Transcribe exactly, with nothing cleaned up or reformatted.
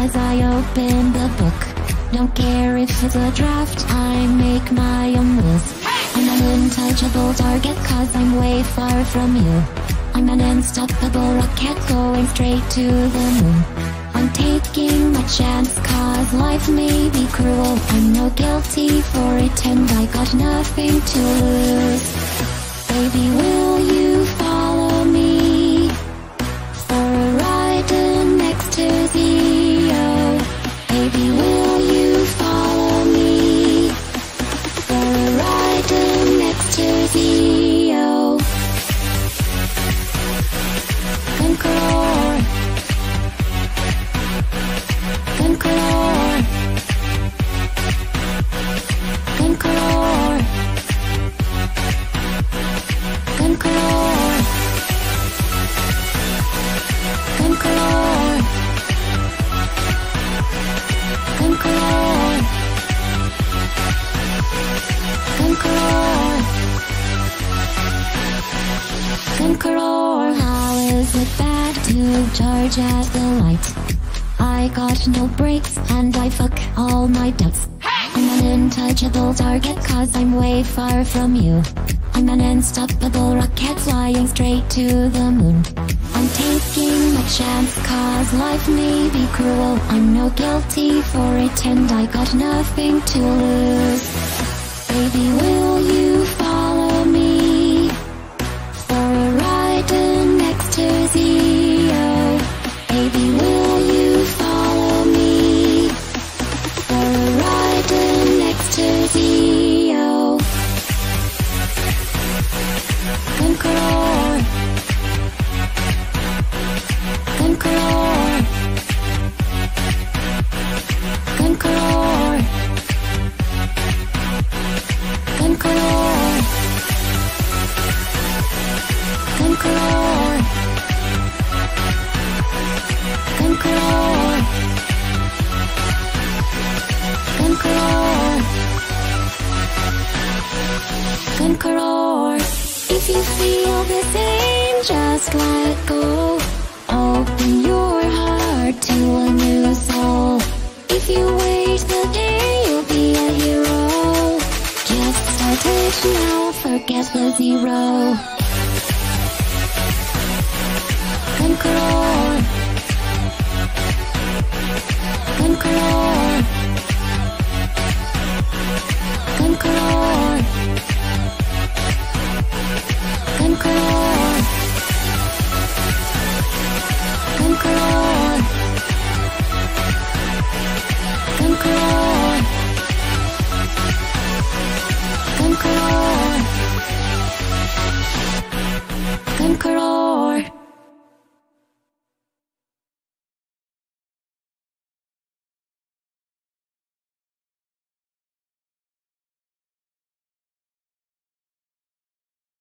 as I open the book. Don't care if it's a draft, I make my own rules. I'm an untouchable target cause I'm way far from you. I'm an unstoppable rocket going straight to the moon. I'm taking my chance cause life may be cruel. I'm no guilty for it and I got nothing to lose. Baby, will you follow me for a ride in next to Zio? Baby, will you follow me for a ride in next to Zio? Conqueror, Conqueror, Conqueror, Conqueror, Conqueror, Conqueror, Conqueror, Conqueror. How is it bad to charge at the light? I got no brakes and I fuck all my doubts. I'm an untouchable target cause I'm way far from you. I'm an unstoppable rocket flying straight to the moon. I'm taking my chance cause life may be cruel. I'm no guilty for it and I got nothing to lose. Baby, will you follow me for a ride in next to Zio? Baby, will you follow me for a ride in next to Zio? Conqueror, Conqueror, Conqueror, Conqueror, Conqueror, Conqueror, Conqueror, Conqueror. If you feel the same, just let go. Open your heart to a new soul. If you wait the day, you'll be a hero. Just start it now, forget the zero. Conqueror, Conqueror, Conqueror, Conqueror, Conqueror, Conqueror, Conqueror, Conqueror.